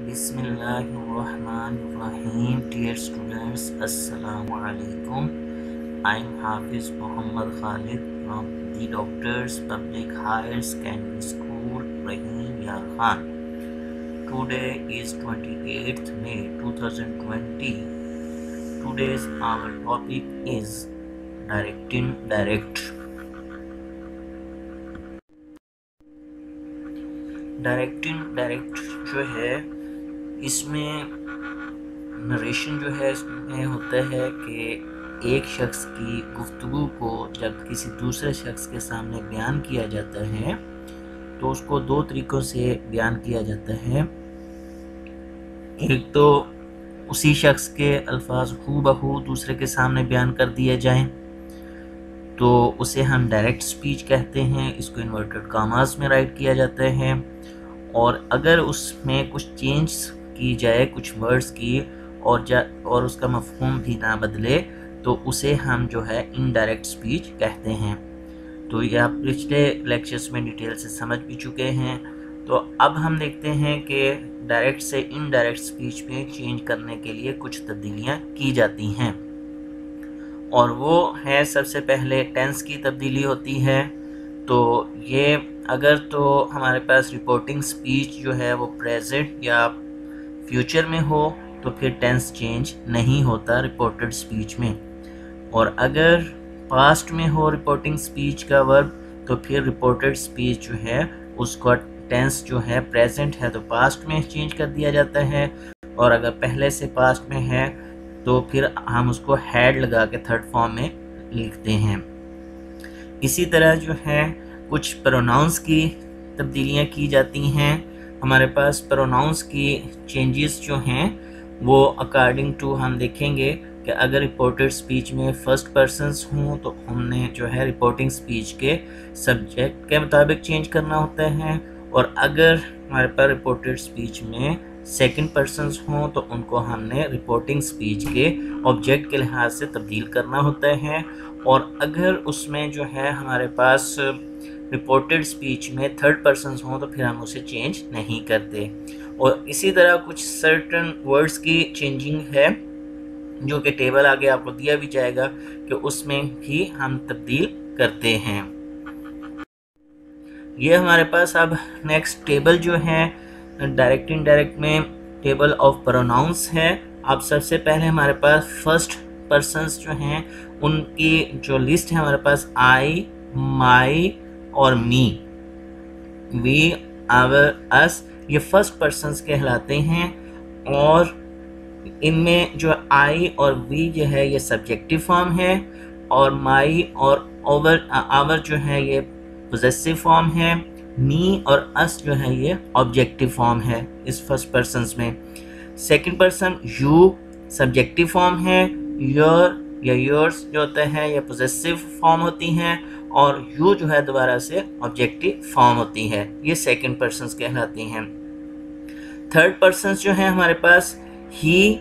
Bismillahirrahmanirrahim. Dear students, Assalamu alaikum. I'm Hafiz Muhammad Khalid from the Doctors Public Higher Secondary School, Rahim Yar Khan. Today is 28th May 2020. Today's our topic is Directing Direct. Directing direct जो है इसमें narration जो है इसमें होता है कि एक शख्स की गुफ्तगू को जब किसी दूसरे शख्स के सामने बयान किया जाता है तो उसको दो तरीक़ों से बयान किया जाता है। एक तो उसी शख्स के अल्फाज हूबहू दूसरे के सामने बयान कर दिए जाएं तो उसे हम डायरेक्ट स्पीच कहते हैं। इसको इन्वर्टेड कॉमास में राइट किया जाता है। और अगर उसमें कुछ चेंज की जाए कुछ वर्ड्स की और उसका मफहूम भी ना बदले तो उसे हम जो है इनडायरेक्ट स्पीच कहते हैं। तो ये आप पिछले लेक्चर्स में डिटेल से समझ भी चुके हैं। तो अब हम देखते हैं कि डायरेक्ट से इनडायरेक्ट स्पीच में चेंज करने के लिए कुछ तब्दीलियाँ की जाती हैं और वो है सबसे पहले टेंस की तब्दीली होती है। तो ये अगर तो हमारे पास रिपोर्टिंग स्पीच जो है वो प्रेजेंट या फ्यूचर में हो तो फिर टेंस चेंज नहीं होता रिपोर्टेड स्पीच में। और अगर पास्ट में हो रिपोर्टिंग स्पीच का वर्ब तो फिर रिपोर्टेड स्पीच जो है उसका टेंस जो है प्रेजेंट है तो पास्ट में चेंज कर दिया जाता है। और अगर पहले से पास्ट में है तो फिर हम उसको हैड लगा के थर्ड फॉर्म में लिखते हैं। इसी तरह जो है कुछ प्रोनाउंस की तब्दीलियाँ की जाती हैं। हमारे पास प्रोनाउंस की चेंजेस जो हैं वो अकॉर्डिंग टू हम देखेंगे कि अगर रिपोर्टेड स्पीच में फर्स्ट पर्सन्स हों तो हमने जो है रिपोर्टिंग स्पीच के सब्जेक्ट के मुताबिक चेंज करना होता है। और अगर हमारे पास रिपोर्टेड स्पीच में सेकंड पर्सन्स हों तो उनको हमने रिपोर्टिंग स्पीच के ऑब्जेक्ट के लिहाज से तब्दील करना होता है। और अगर उसमें जो है हमारे पास रिपोर्टेड स्पीच में थर्ड पर्सन्स हों तो फिर हम उसे चेंज नहीं करते। और इसी तरह कुछ सर्टन वर्ड्स की चेंजिंग है जो कि टेबल आगे आपको दिया भी जाएगा कि उसमें भी हम तब्दील करते हैं। ये हमारे पास अब नेक्स्ट टेबल जो है डायरेक्ट इनडायरेक्ट में टेबल ऑफ प्रोनाउंस है। अब सबसे पहले हमारे पास फर्स्ट पर्सन्स जो हैं उनकी जो लिस्ट है हमारे पास आई, माई और मी, वी, आवर, अस, ये फर्स्ट पर्सन्स कहलाते हैं। और इनमें जो आई और वी जो है ये सब्जेक्टिव फॉर्म है और माई और आवर जो है ये पोजेसिव फॉर्म है। मी और अस जो है ये ऑब्जेक्टिव फॉर्म है इस फर्स्ट पर्सन्स में। Second person you subjective form है। योर या योर्स जो होता है ये पोजेसिव फॉर्म होती हैं और यू जो है दोबारा से ऑब्जेक्टिव फॉर्म होती है। ये सेकंड पर्सन्स कहलाती हैं। थर्ड पर्सन्स जो है हमारे पास ही,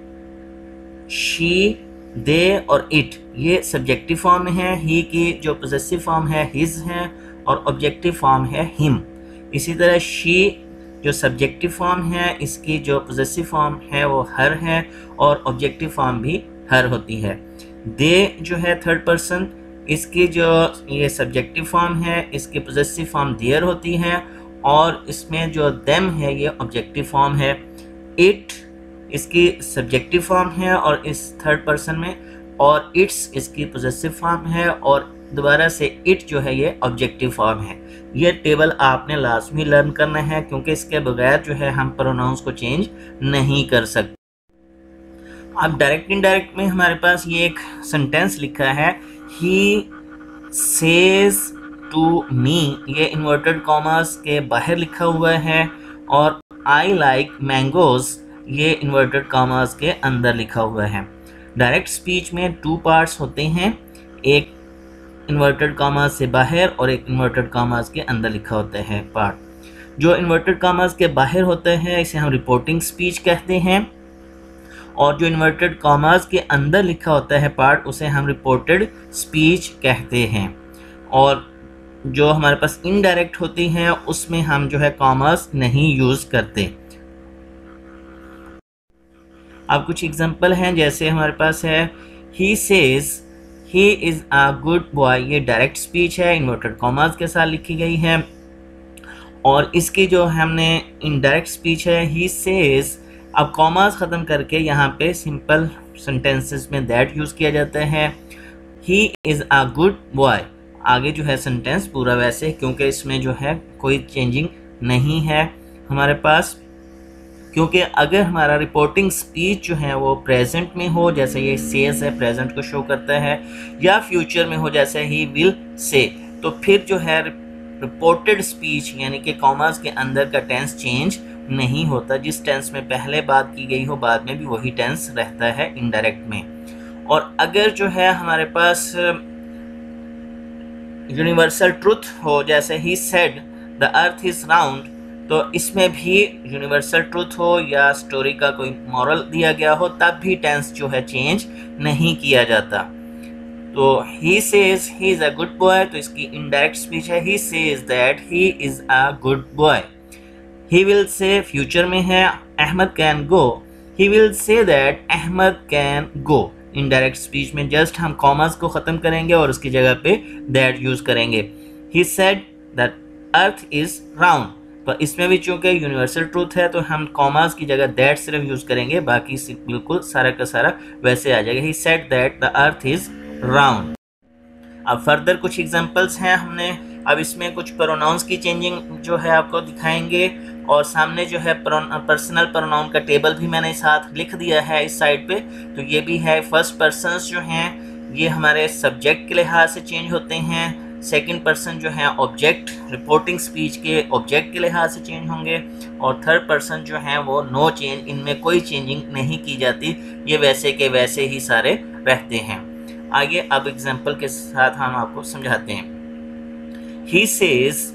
शी, दे और इट ये सब्जेक्टिव फॉर्म है। ही की जो पोजेसिव फॉर्म है हिज है और ऑब्जेक्टिव फॉर्म है हिम। इसी तरह शी जो सब्जेक्टिव फॉर्म है इसकी जो पोजेसिव फॉर्म है वो हर है और ऑब्जेक्टिव फॉर्म भी हर होती है। दे जो है थर्ड पर्सन इसकी जो ये सब्जेक्टिव फॉर्म है इसकी पोजेसिव फॉर्म देयर होती है और इसमें जो देम है ये ऑब्जेक्टिव फॉर्म है। इट इसकी सब्जेक्टिव फॉर्म है और इस थर्ड पर्सन में और इट्स इसकी पोजेसिव फॉर्म है और दोबारा से इट जो है ये ऑब्जेक्टिव फॉर्म है। ये टेबल आपने लाजमी लर्न करना है क्योंकि इसके बगैर जो है हम प्रोनाउंस को चेंज नहीं कर सकते। अब डायरेक्ट इनडायरेक्ट में हमारे पास ये एक सेंटेंस लिखा है ही सेज टू मी, ये इन्वर्टेड कॉमास के बाहर लिखा हुआ है। और आई लाइक मैंगोज ये इन्वर्टेड कॉमास के अंदर लिखा हुआ है। डायरेक्ट स्पीच में टू पार्ट्स होते हैं, एक इन्वर्टेड कॉमास से बाहर और एक इन्वर्टेड कॉमास के अंदर लिखा होता है पार्ट। जो इन्वर्टेड कॉमास के बाहर होता है इसे हम रिपोर्टिंग स्पीच कहते हैं और जो इन्वर्टेड कॉमास के अंदर लिखा होता है पार्ट उसे हम रिपोर्टेड स्पीच कहते हैं। और जो हमारे पास इनडायरेक्ट होती हैं उसमें हम जो है कॉमास नहीं यूज़ करते। अब कुछ एग्जांपल हैं, जैसे हमारे पास है he says he is a good boy. ये डायरेक्ट स्पीच है, इन्वर्टेड कॉमास के साथ लिखी गई है। और इसकी जो हमने इनडायरेक्ट स्पीच है ही सेज, अब कॉमास ख़त्म करके यहाँ पे सिंपल सेंटेंसेस में दैट यूज़ किया जाता है। He is a good boy, आगे जो है सेंटेंस पूरा वैसे, क्योंकि इसमें जो है कोई चेंजिंग नहीं है हमारे पास। क्योंकि अगर हमारा रिपोर्टिंग स्पीच जो है वो प्रेजेंट में हो, जैसे ये सेज है प्रेजेंट को शो करता है, या फ्यूचर में हो जैसे ही विल से, तो फिर जो है रिपोर्टेड स्पीच यानी कि कॉमास के अंदर का टेंस चेंज नहीं होता। जिस टेंस में पहले बात की गई हो बाद में भी वही टेंस रहता है इनडायरेक्ट में। और अगर जो है हमारे पास यूनिवर्सल ट्रुथ हो, जैसे he said the earth is round, तो इसमें भी यूनिवर्सल ट्रुथ हो या स्टोरी का कोई मॉरल दिया गया हो, तब भी टेंस जो है चेंज नहीं किया जाता। तो he says he is a good boy, तो इसकी इनडायरेक्ट स्पीच है he says that he is a good boy. He will say future में है Ahmad can go, he will say that Ahmad can go. Indirect speech में just हम commas को खत्म करेंगे और उसकी जगह पे दैट यूज करेंगे। He said that earth is round, तो इसमें भी चूंकि यूनिवर्सल ट्रूथ है तो हम कॉमास की जगह दैट सिर्फ यूज करेंगे, बाकी बिल्कुल सारा का सारा वैसे आ जाएगा। He said that the earth is round. अब फर्दर कुछ एग्जांपल्स हैं हमने, अब इसमें कुछ प्रोनाउंस की चेंजिंग जो है आपको दिखाएंगे, और सामने जो है पर्सनल प्रोनाउन का टेबल भी मैंने साथ लिख दिया है इस साइड पे। तो ये भी है फर्स्ट पर्सन्स जो हैं ये हमारे सब्जेक्ट के लिहाज से चेंज होते हैं, सेकंड पर्सन जो है ऑब्जेक्ट रिपोर्टिंग स्पीच के ऑब्जेक्ट के लिहाज से चेंज होंगे, और थर्ड पर्सन जो है वो नो चेंज, इनमें कोई चेंजिंग नहीं की जाती, ये वैसे के वैसे ही सारे रहते हैं। आगे अब एग्जाम्पल के साथ हम आपको समझाते हैं। He says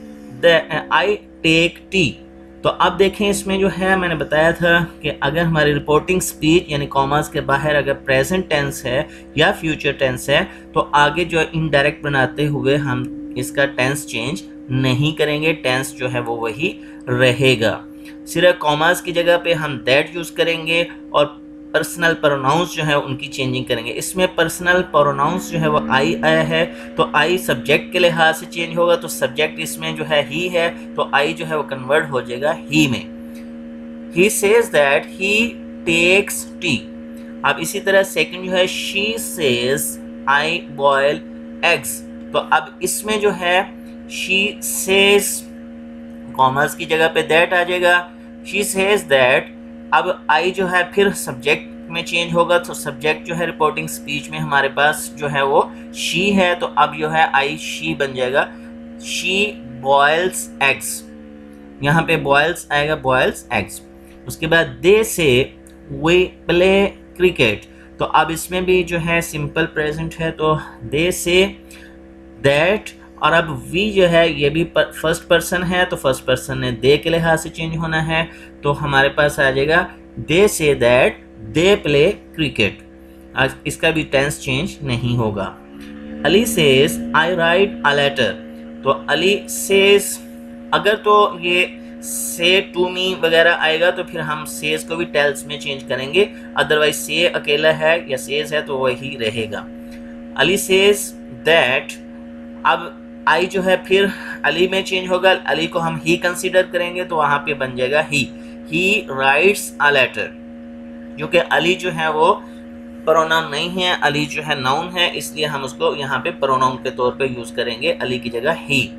I take tea, तो अब देखें इसमें जो है मैंने बताया था कि अगर हमारी रिपोर्टिंग स्पीच यानी कॉमास के बाहर अगर प्रेजेंट टेंस है या फ्यूचर टेंस है तो आगे जो इनडायरेक्ट बनाते हुए हम इसका टेंस चेंज नहीं करेंगे, टेंस जो है वो वही रहेगा। सिर्फ कॉमास की जगह पे हम दैट यूज करेंगे और पर्सनल प्रोनाउंस जो है उनकी चेंजिंग करेंगे। इसमें पर्सनल प्रोनाउंस जो है वो आई आया है, तो आई सब्जेक्ट के लिहाज से चेंज होगा, तो सब्जेक्ट इसमें जो है ही है, तो आई जो है वो कन्वर्ट हो जाएगा ही में। He says that he takes tea. अब इसी तरह सेकंड जो है she says I boil eggs, तो अब इसमें जो है शी सेज कॉमर्स की जगह पे दैट आ जाएगा। शी सेज दैट, अब आई जो है फिर सब्जेक्ट में चेंज होगा, तो सब्जेक्ट जो है रिपोर्टिंग स्पीच में हमारे पास जो है वो शी है, तो अब जो है आई शी बन जाएगा। शी बॉयल्स एग्स, यहाँ पे बॉयल्स आएगा बॉयल्स एग्स। उसके बाद दे से वे प्ले क्रिकेट, तो अब इसमें भी जो है सिंपल प्रेजेंट है, तो दे से दैट, और अब वी जो है ये भी फर्स्ट पर्सन है, तो फर्स्ट पर्सन ने दे के लिहाज से चेंज होना है, तो हमारे पास आ जाएगा दे say that they play cricket. आज इसका भी टेंस चेंज नहीं होगा। Ali says I write a letter, तो अली सेज, अगर तो ये से टू मी वगैरह आएगा तो फिर हम सेज को भी टेल्स में चेंज करेंगे, अदरवाइज से अकेला है या सेज है तो वही रहेगा। अली सेज दैट, अब आई जो है फिर अली में चेंज होगा, अली को हम ही कंसीडर करेंगे तो वहां पे बन जाएगा ही राइट्स अ लेटर, क्योंकि अली जो है वो प्रोनाउन नहीं है, अली जो है नाउन है, इसलिए हम उसको यहाँ पे प्रोनाउन के तौर पे यूज करेंगे अली की जगह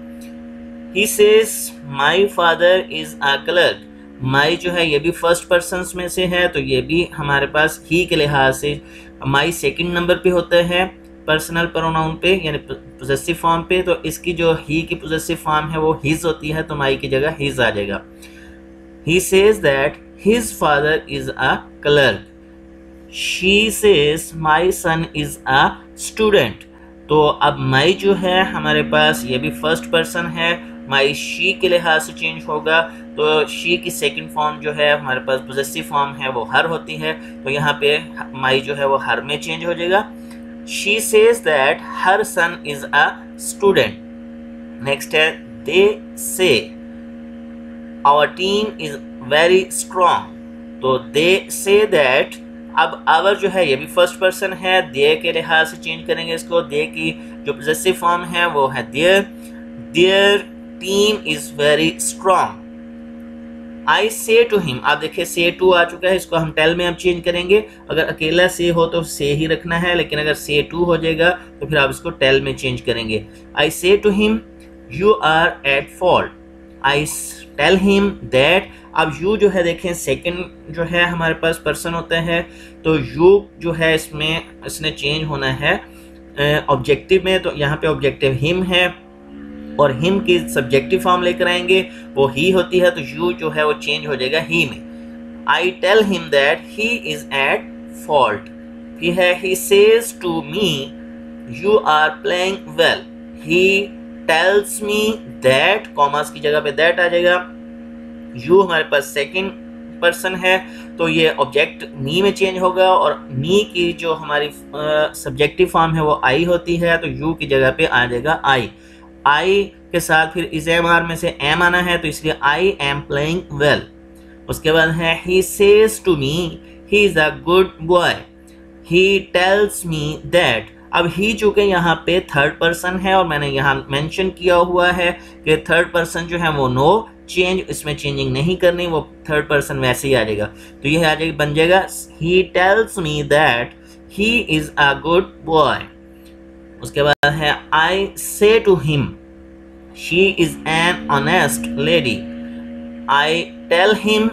he says my father is a clerk, my जो है ये भी फर्स्ट पर्सन में से है, तो ये भी हमारे पास ही के लिहाज से माई सेकंड नंबर पे होता है पर्सनल प्रोनाउन पे यानी पोजेसिव फॉर्म पे, तो इसकी जो ही की पोजेसिव फॉर्म है वो हिज होती है, तो माई की जगह हिज आ जाएगा। He says that his father is a clerk, she says my son is a student, तो अब माई जो है हमारे पास ये भी फर्स्ट पर्सन है, माई शी के लिहाज से चेंज होगा, तो शी की सेकंड फॉर्म जो है हमारे पास पोजेसिव फॉर्म है वो हर होती है, तो यहाँ पे माई जो है वो हर में चेंज हो जाएगा। She says that her son is a student. Next है they say our team is very strong, तो they say that अब आवर जो है ये भी फर्स्ट पर्सन है, दे के लिहाज से चेंज करेंगे इसको। दे की जो पॉजेसिव फॉर्म है वो है their. Their team is very strong. I say to him, आप देखिए से टू आ चुका है, इसको हम टेल में अब चेंज करेंगे। अगर अकेला से हो तो से ही रखना है, लेकिन अगर से टू हो जाएगा तो फिर आप इसको टेल में चेंज करेंगे। I say to him you are at fault. I tell him that. अब यू जो है देखें सेकंड जो है हमारे पास पर्सन होता है, तो यू जो है इसने चेंज होना है ऑब्जेक्टिव में, तो यहाँ पे ऑब्जेक्टिव हिम है और हिम की सब्जेक्टिव फॉर्म लेकर आएंगे, वो ही होती है, तो यू जो है वो चेंज हो जाएगा ही में। I tell him that he is at fault. फिर है he says to me you are playing well. He tells me that, commas की जगह पे दैट आ जाएगा। यू हमारे पास सेकंड पर्सन है, तो ये ऑब्जेक्ट मी में चेंज होगा और मी की जो हमारी सब्जेक्टिव फॉर्म है वो आई होती है, तो यू की जगह पे आ जाएगा आई। आई के साथ फिर इज एम आर में से एम आना है, तो इसलिए आई एम प्लेइंग वेल। उसके बाद है he says to me he is a good boy. He tells me that. अब ही चूंकि यहाँ पे थर्ड पर्सन है और मैंने यहाँ मेंशन किया हुआ है कि थर्ड पर्सन जो है वो नो चेंज, इसमें चेंजिंग नहीं करनी, वो थर्ड पर्सन वैसे ही आ जाएगा, तो ये आ जाएगा, बन जाएगा he tells me that he is a good boy. उसके बाद है I say to him she is an honest lady. I tell him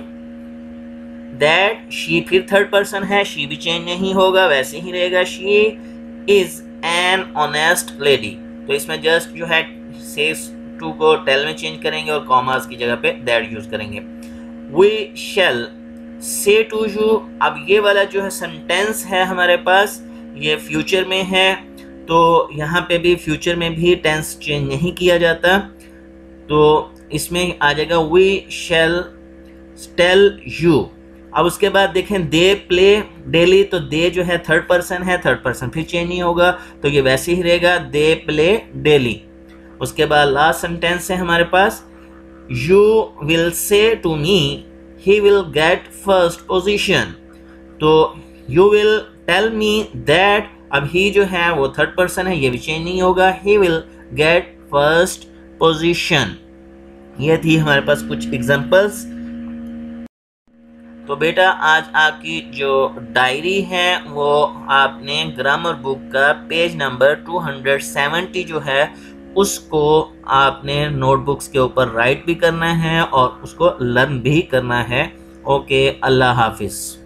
that she, फिर थर्ड पर्सन है, शी भी चेंज नहीं होगा, वैसे ही रहेगा, she is an honest lady. तो इसमें जस्ट जो है सेज टू को टेल में चेंज करेंगे और कॉमास की जगह पे दैट यूज करेंगे। वी शैल से टू यू। अब ये वाला जो है सेंटेंस है हमारे पास, ये फ्यूचर में है, तो यहाँ पे भी फ्यूचर में भी टेंस चेंज नहीं किया जाता, तो इसमें आ जाएगा वी शैल टेल यू। अब उसके बाद देखें दे प्ले डेली, तो दे जो है थर्ड पर्सन है, थर्ड पर्सन फिर चेंज नहीं होगा, तो ये वैसे ही रहेगा दे प्ले डेली। उसके बाद लास्ट सेंटेंस है हमारे पास you will say to me he will get first position. तो you will tell me that, अब ही जो है वो थर्ड पर्सन है, ये भी चेंज नहीं होगा, he will get first position. ये थी हमारे पास कुछ एग्जांपल्स। तो बेटा आज आपकी जो डायरी है वो आपने ग्रामर बुक का पेज नंबर 270 जो है उसको आपने नोटबुक्स के ऊपर राइट भी करना है और उसको लर्न भी करना है। ओके, अल्लाह हाफिज़।